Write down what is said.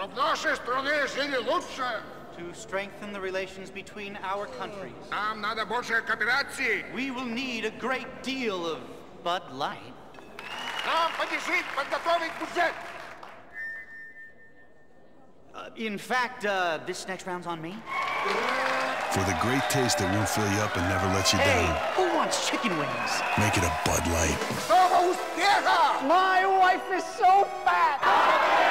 Чтоб нашей стране жили лучше. To strengthen the relations between our countries. Нам надо больше кооперации. We will need a great deal of Bud Light. Нам подлежит подготовить бюджет. In fact, this next round's on me. For the great taste that won't fill you up and never let you down. Who wants chicken wings? Make it a Bud Light. Снова успеха! My wife is so fat!